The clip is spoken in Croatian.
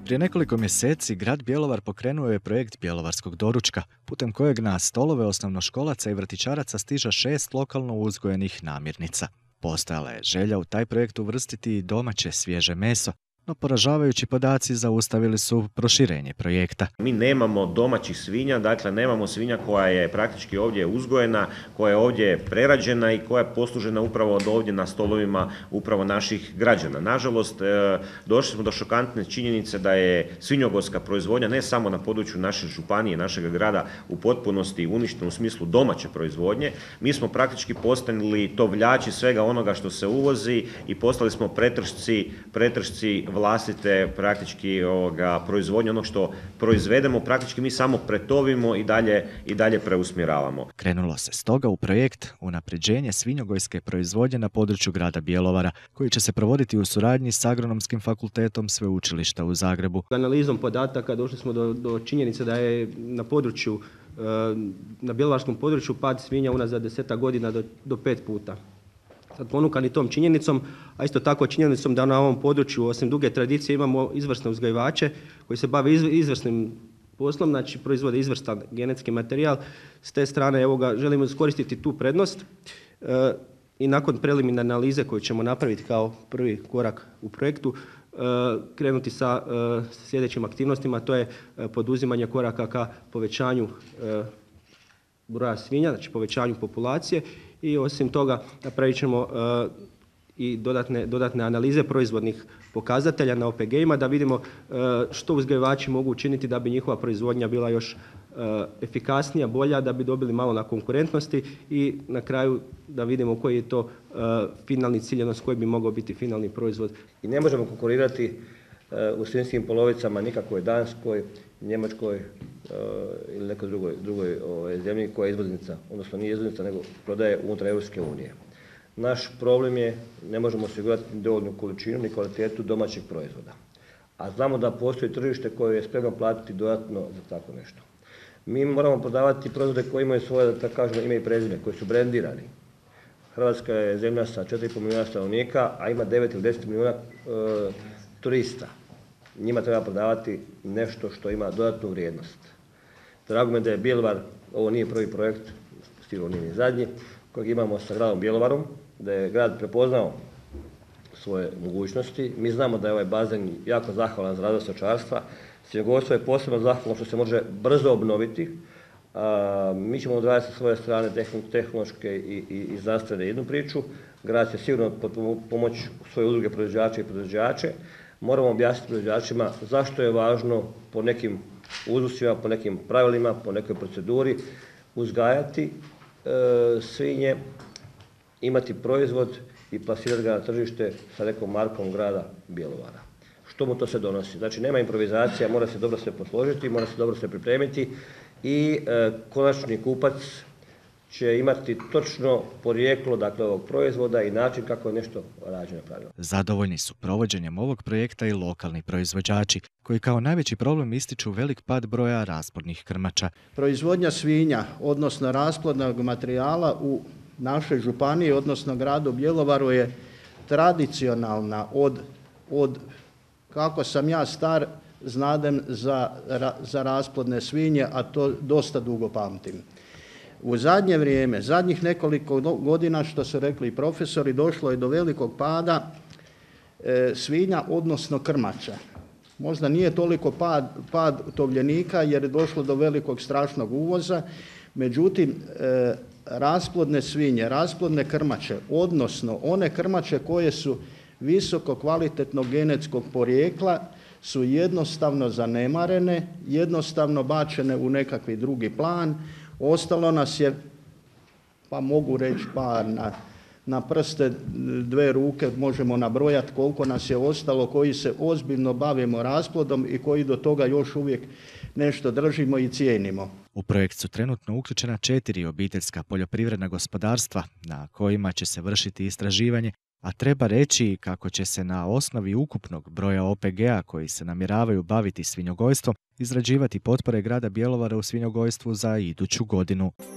Prije nekoliko mjeseci grad Bjelovar pokrenuo je projekt Bjelovarskog doručka, putem kojeg na stolove osnovnoškolaca i vrtićaraca stiže 6 lokalno uzgojenih namirnica. Postojala je želja u taj projekt uvrstiti i domaće svježe meso, no poražavajući podaci zaustavili su proširenje projekta. Mi nemamo domaćih svinja, dakle nemamo svinja koja je praktički ovdje uzgojena, koja je ovdje prerađena i koja je poslužena upravo od ovdje na stolovima upravo naših građana. Nažalost, došli smo do šokantne činjenice da je svinjogojska proizvodnja ne samo na području naše županije, našeg grada u potpunosti uništena u smislu domaće proizvodnje. Mi smo praktički postali tovljači svega onoga što se uvozi i postali smo pretržci vlastite praktički proizvodnje, ono što proizvedemo praktički mi samo pretovimo i dalje preusmjeravamo. Krenulo se stoga u projekt unapređenje svinjogojske proizvodnje na području grada Bjelovara, koji će se provoditi u suradnji s Agronomskim fakultetom Sveučilišta u Zagrebu. Analizom podataka došli smo do činjenice da je na bjelovarskom području pad svinja unazad 10 godina do 5 puta. Sad ponukani tom činjenicom, a isto tako činjenicom da na ovom području osim duge tradicije imamo izvrsne uzgajivače koji se bave izvrsnim poslom, znači proizvode izvrstan genetski materijal. S te strane želimo iskoristiti tu prednost i nakon preliminarne analize koju ćemo napraviti kao prvi korak u projektu, krenuti sa sljedećim aktivnostima, to je poduzimanje koraka ka povećanju broja svinja, znači povećanju populacije i osim toga napravit ćemo i dodatne analize proizvodnih pokazatelja na OPG-ima da vidimo što uzgajivači mogu učiniti da bi njihova proizvodnja bila još efikasnija, bolja, da bi dobili malo na konkurentnosti i na kraju da vidimo koji je to finalni cilj, odnosno koji bi mogao biti finalni proizvod. I ne možemo konkurirati u svinjskim polovicama nikakvoj Danskoj, Njemačkoj ili nekoj drugoj zemlji koja je izvoznica, odnosno nije izvoznica nego prodaje unutar Europske unije. Naš problem je ne možemo osigurati dovoljnu količinu ni kvalitetu domaćeg proizvoda. A znamo da postoji tržište koje je spremno platiti dodatno za tako nešto. Mi moramo prodavati proizvode koji imaju svoje, da kažemo, ime i prezime, koji su brendirani. Hrvatska je zemlja sa 4,5 milijuna stanovnika, a ima 9 ili 10 milijuna turista. Njima treba prodavati nešto što ima dodatnu vrijednost. Drago mi je da je Bjelovar, ovo nije prvi projekt, sigurno nije ni zadnji, kojeg imamo sa gradom Bjelovarom, da je grad prepoznao svoje mogućnosti. Mi znamo da je ovaj bazen jako zahvalan za razvoj stočarstva. Svinjogojstvo je posebno zahvalno što se može brzo obnoviti. Mi ćemo odraditi sa svoje strane tehnološke i znanstvene jednu priču. Grad će sigurno pomoći svoje udruge proizvođače i proizvođače. Moramo objasniti proizvođačima zašto je važno po nekim uzusima, po nekim pravilima, po nekoj proceduri uzgajati svinje, imati proizvod i plasirati ga na tržište sa nekom markom grada Bjelovara. Što mu to se donosi? Znači nema improvizacija, mora se dobro sve posložiti, mora se dobro sve pripremiti i konačni kupac će imati točno porijeklo ovog proizvoda i način kako je nešto rađeno pravilno. Zadovoljni su provođenjem ovog projekta i lokalni proizvođači, koji kao najveći problem ističu velik pad broja rasplodnih krmača. Proizvodnja svinja, odnosno rasplodnog materijala u našoj županiji, odnosno gradu Bjelovaru je tradicionalna od kako sam ja star, znadem za rasplodne svinje, a to dosta dugo pamtim. U zadnje vrijeme, zadnjih nekoliko godina, što su rekli i profesori, došlo je do velikog pada svinja, odnosno krmača. Možda nije toliko pad tovljenika jer je došlo do velikog strašnog uvoza, međutim rasplodne svinje, rasplodne krmače, odnosno one krmače koje su visoko kvalitetnog genetskog porijekla su jednostavno zanemarene, jednostavno bačene u nekakvi drugi plan. Ostalo nas je, pa mogu reći na prste dve ruke možemo nabrojati koliko nas je ostalo koji se ozbiljno bavimo rasplodom i koji do toga još uvijek nešto držimo i cijenimo. U projekt su trenutno uključena 4 obiteljska poljoprivredna gospodarstva na kojima će se vršiti istraživanje, a treba reći kako će se na osnovi ukupnog broja OPG-a koji se namjeravaju baviti svinjogojstvom izrađivati potpore grada Bjelovara u svinjogojstvu za iduću godinu.